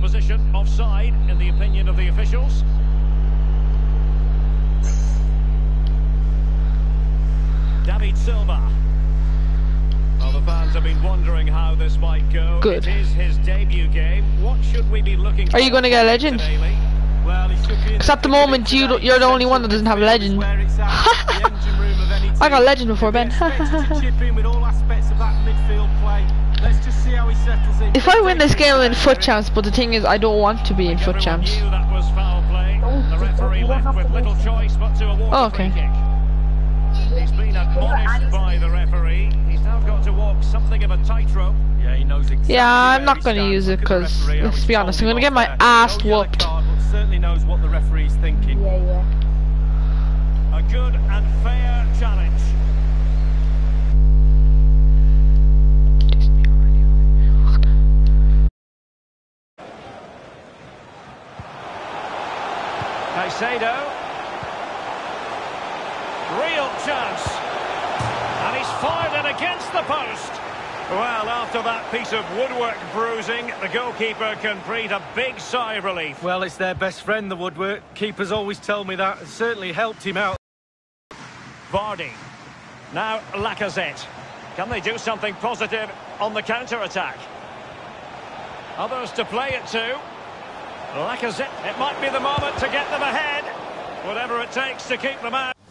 position, offside, in the opinion of the officials. David Silva. Well, the fans have been wondering how this might go. Good. It is his debut game. What should we be looking for? Are you going to get a legend? Because at the moment you're the only one that doesn't have a legend. I got a legend before Ben. If I win this game, I'm in foot champs, but the thing is I don't want to be in foot champs. Oh, okay. He's been admonished by the referee. He's now got to walk something of a tightrope. Yeah, he knows exactly. Yeah, I'm not going to use it because, let's be honest, I'm going to get my ass whooped. Certainly knows what the referee's thinking. Yeah. A good and fair challenge. Caicedo. Real chance. And he's fired it against the post. Well, after that piece of woodwork bruising, the goalkeeper can breathe a big sigh of relief. Well, it's their best friend, the woodwork. Keepers always tell me that. It certainly helped him out. Vardy. Now Lacazette. Can they do something positive on the counter-attack? Others to play it to. Lacazette. It might be the moment to get them ahead. Whatever it takes to keep them out.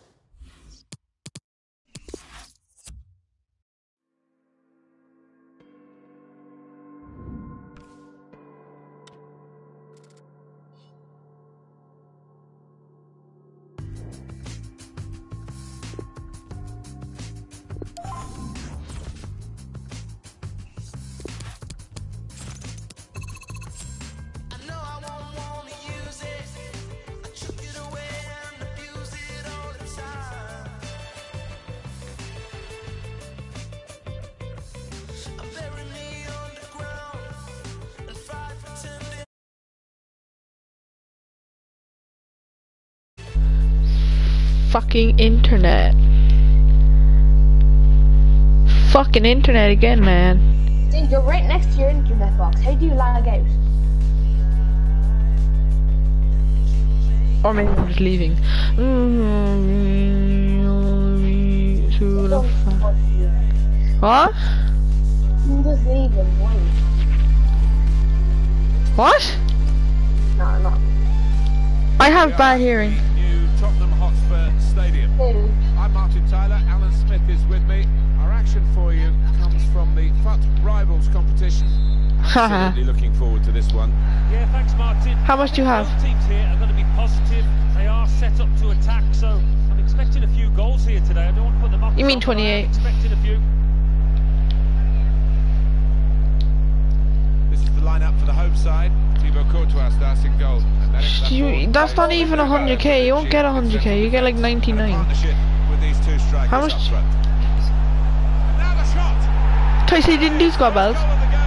Fucking internet. Fucking internet again, man. Dude, you're right next to your internet box. How do you lag out? Or maybe I'm just leaving. What? I'm just leaving. What? No, I'm not. I have bad hearing. Tottenham Hotspur Stadium. I'm Martin Tyler, Alan Smith is with me. Our action for you comes from the FUT Rivals competition. Absolutely looking forward to this one. Yeah, thanks Martin. How much do you have? Both teams here are going to be positive. They are set up to attack, so I'm expecting a few goals here today. I don't want to put them up. You mean 28? I'm expecting a few. This is the lineup for the home side. Thibaut Courtois starts in goal. That's not even 100k. You won't get 100k. You get like 99. How much? Tracy didn't do squad battles.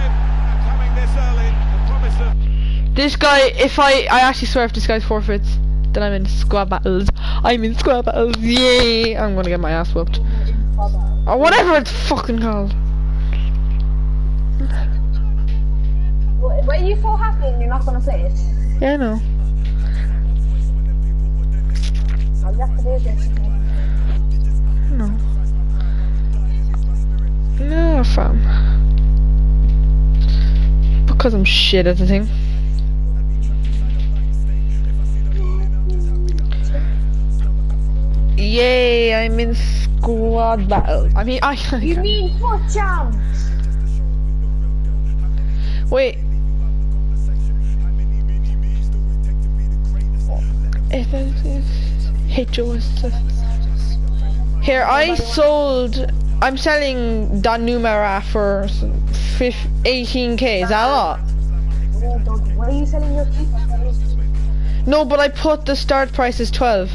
This guy, if I actually swear if this guy's forfeits, then I'm in squad battles. I'm in squad battles. Yay! I'm gonna get my ass whooped. Or whatever it's fucking called. Why are you so happy and you're not gonna play it? Yeah, I know. All you have to do is just... No. No, fam. Because I'm shit at the thing. Yay, I'm in squad battle. I mean, You mean foot champs? Wait. Hit yours. Here, I'm selling Danumara for 18k. Is that a lot? Why are you selling your keeper? No, but I put the start price as 12.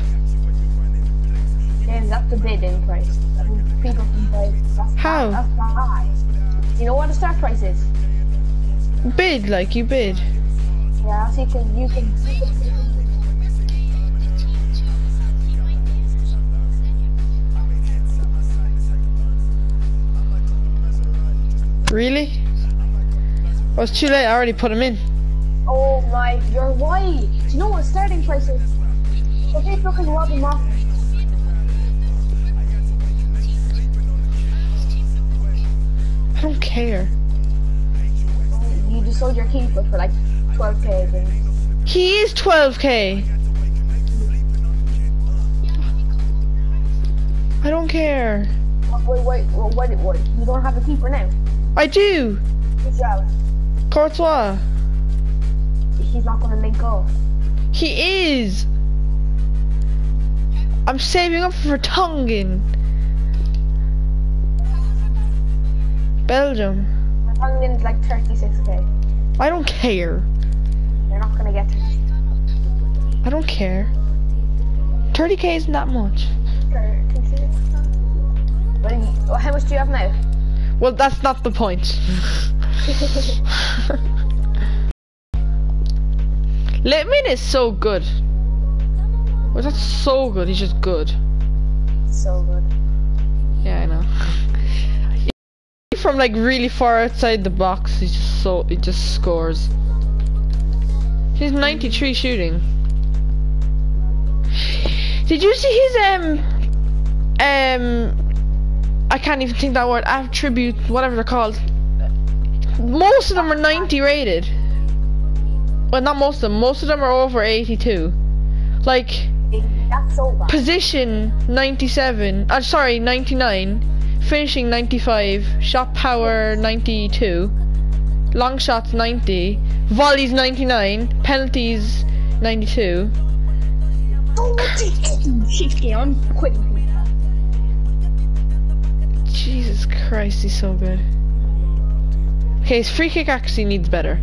Then that's the bidding price. I mean, people can buy. How? That's high. You know what the start price is? Bid, like you bid. Yeah, so you can. Really? Oh, it's too late. I already put them in. Oh my, you're right. Do you know what starting price is? So Facebook is Robbie Moffat. I don't care. You just sold your keeper for like 12k. Then. He is 12k. I don't care. Wait, what? You don't have a keeper now? I do. Who's out? Courtois. He's not gonna link up. He is. I'm saving up for Tongan. Belgium. Tongan's like 36k. I don't care. They're not gonna get 30. I don't care. 30k isn't that much. Well, how much do you have now? Well, that's not the point. Litman is so good. Well, that's so good. He's just good. So good. Yeah, I know. From like really far outside the box, he just scores. He's 93 shooting. Did you see his I can't even think that word, attribute, whatever they're called. Most of them are 90 rated. Well, not most of them are over 82. Like, That's so bad. position 97, sorry, 99, finishing 95, shot power 92, long shots 90, volleys 99, penalties 92. I'm quitting. Jesus Christ, he's so good. Okay, his free kick actually needs better.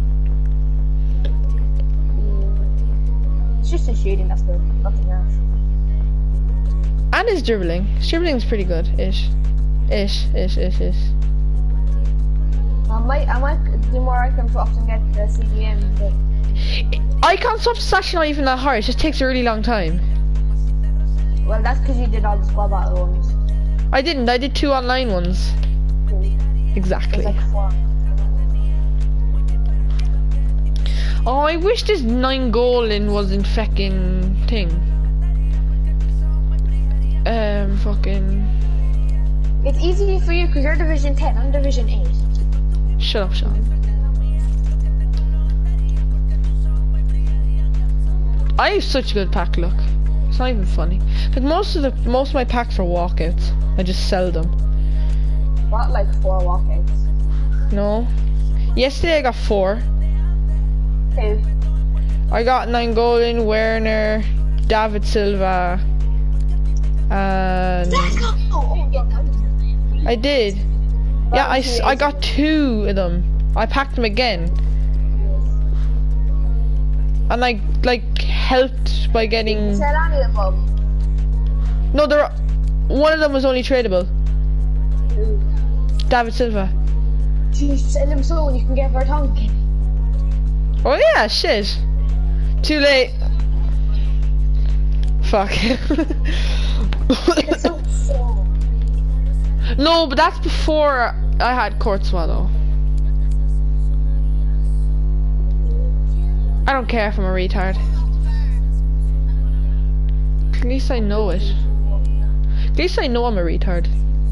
It's just a shooting, that's good. Nothing else. And his dribbling. His dribbling's pretty good. Ish. I might do more icon swaps and get the CDM, but... Icon swaps is actually not even that hard. It just takes a really long time. Well, that's because you did all the squad battle ones. I didn't. I did 2 online ones. Exactly. It's like 4. Oh, I wish this 9 goal in wasn't fucking thing. Fucking... It's easy for you because you're Division 10, I'm Division 8. Shut up, Sean. I have such a good pack look. It's not even funny. Like most of my packs are walkouts. I just sell them. Got like 4 walkouts. No. Yesterday I got 4. Who? I got Nainggolan, Werner, David Silva, and I did. Yeah, I got 2 of them. I packed them again. And I like helped by getting. Sell any of them. No, one of them was only tradable. David Silva. Jeez, sell them so you can get Vertonghen. Oh yeah, shit. Too late. Fuck. It's so. No, but that's before I had Courtois though. I don't care if I'm a retard. At least I know it. At least I know I'm a retard.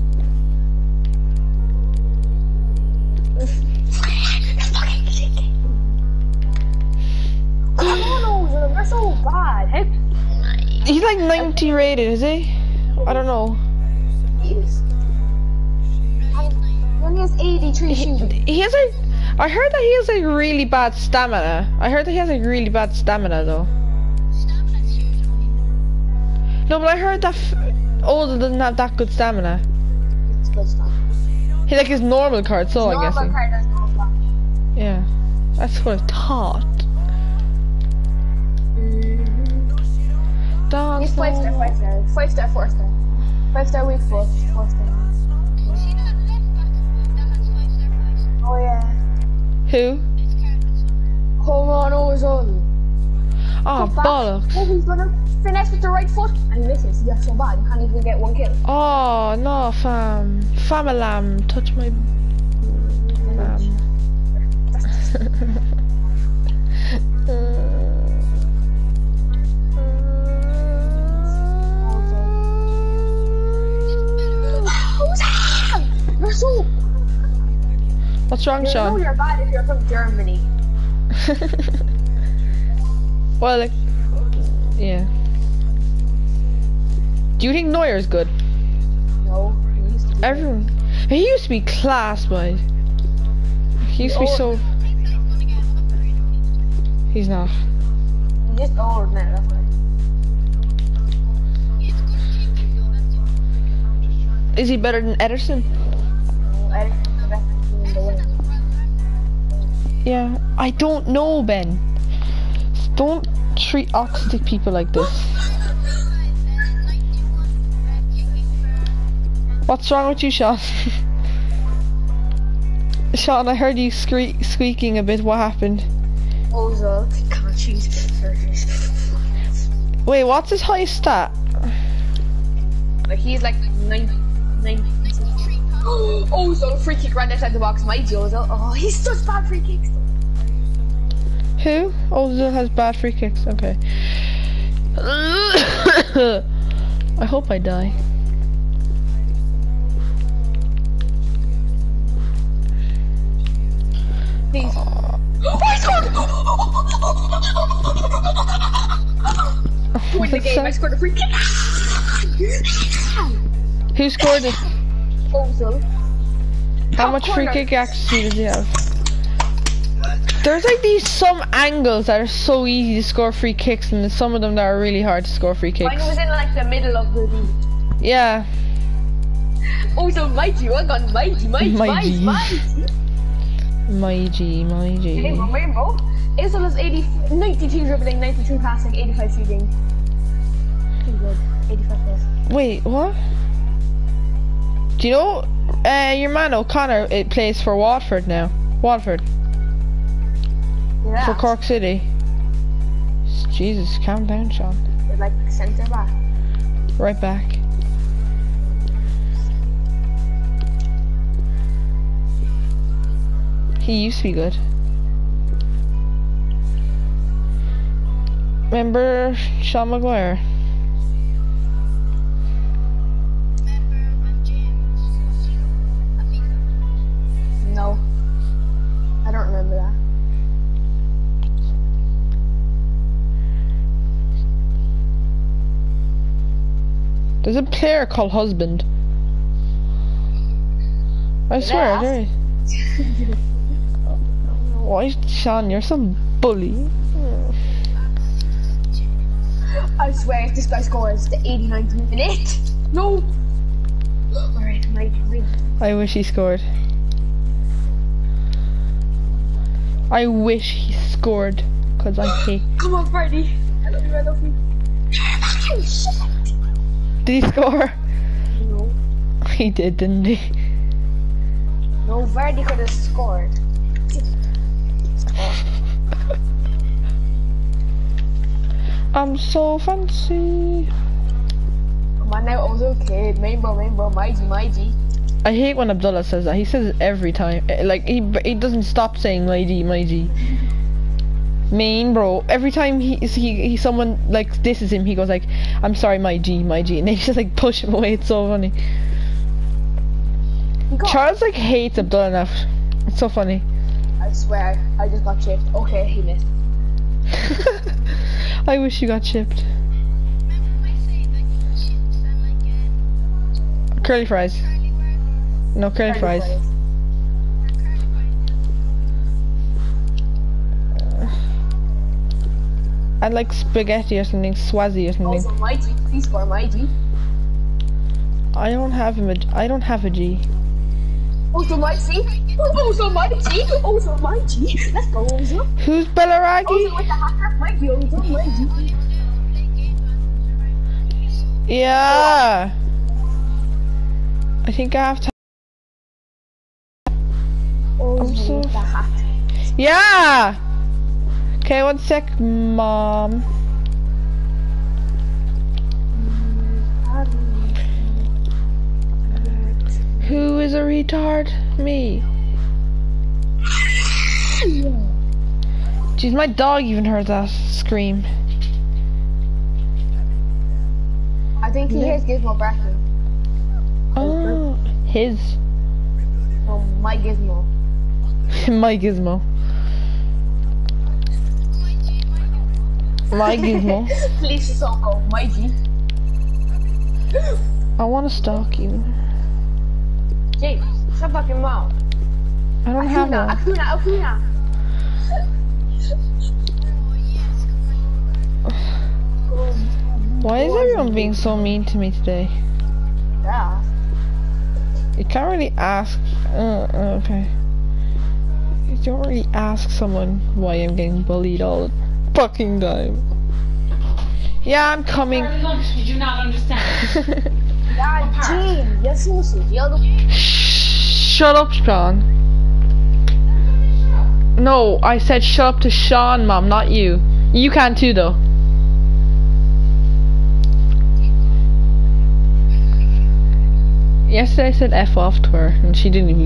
They're so bad. He's like 90 rated, is he? I don't know. He is. He only has 83 shooting. He has like, I heard that he has like really bad stamina. I heard that he has like really bad stamina though. No, but I heard that Oda doesn't have that good stamina. It's good stuff. He like his normal card, so I'm guessing. Card has no black. Yeah, that's what I thought. He's 5 star, 5 star, 5 star, 4 star. 5 star weak foot, 4 star. Oh yeah. Who? Hold on, Ozone. Oh, bollocks. Oh, he's gonna finesse with the right foot and he misses. You're so bad, you can't even get 1 kill. Oh, no, fam. Famalam, touch my... What's wrong, You know Sean? you're bad if you're from Germany. Well, like, yeah. Do you think Neuer's good? No, he used to be. Everyone, he used to be class, man. He used to be so. He's not. He's just old now, that's why. Is he better than Ederson? No, Ericsson's the best team in the world. Yeah, I don't know, Ben. Don't treat autistic people like this. What's wrong with you, Sean? Sean, I heard you squeaking a bit. What happened? Ozil, can't choose surface. Wait, what's his highest stat? Like he's like 90. Ozil, free kick right outside the box. My Ozil. Oh, he's such bad free kicks. Who? Ozil has bad free kicks. Okay. I hope I die. Please. Oh, I scored! Win the game. I scored a free kick. Who scored it? Ozil. How much free kick accuracy does he have? There's like these some angles that are so easy to score free kicks, and there's some of them that are really hard to score free kicks. Mine was in like the middle of the league. Yeah. Ozil, mighty, well gone, mighty. My G. Rainbow. Ozil is 92 dribbling, 92 passing, 85 shooting. Pretty good. 85 plus. Wait, what? Do you know your man O'Connor? It plays for Watford now. Watford. Yeah. For Cork City. Jesus, calm down, Sean. They're like centre back. Right back. He used to be good. Remember Sean Maguire? No. I don't remember that. There's a player called Husband. I swear, there is. Why, Sean, you're some bully. I swear if this guy scores the 89th minute. No! Alright, right. I wish he scored. I wish he scored, cause I hate. Come on, Freddy. I love you. Did he score? No. He did, didn't he? No, Verdi could have scored. I'm so fancy. Come on now, Ozil kid. Rainbow, my G. I hate when Abdullah says that. He says it every time. Like he doesn't stop saying my G. Main bro. Every time he someone like disses him, he goes like, "I'm sorry, my G," and then he just like push him away. It's so funny. Charles like hates Abdullah enough. It's so funny. I swear, I just got chipped. Okay, he missed. I wish you got chipped. Curly fries. No, curly fries. I'd like spaghetti or something, Swazi or something. Also, my G, please score my G. I don't have a G. Also, my G. Also, my G. Also, my G. Let's go, Ozil. Who's Bellaragi? Ozil with the hacker. My G, Ozil, my G. Yeah. I think I have to. Ozil with the hat. Yeah. Okay, 1 sec, Mom. Who is a retard? Me. Jeez, my dog even heard that scream. I think he hears Gizmo barking. Oh, his. Oh, my Gizmo. My gizmo. My gizmo. Please just all go, my G. I want to stalk you. James, shut up your mouth. I don't have one. Akuna. Why is everyone being so mean to me today? Yeah. You can't really ask. Okay. You don't really ask someone why I'm getting bullied all the fucking time. Yeah, I'm coming. Did you not understand? Yeah, James, you're seriously the other. Shut up, Sean. No, I said shut up to Sean, Mom, not you. You can too, though. Yesterday I said F off to her, and she didn't even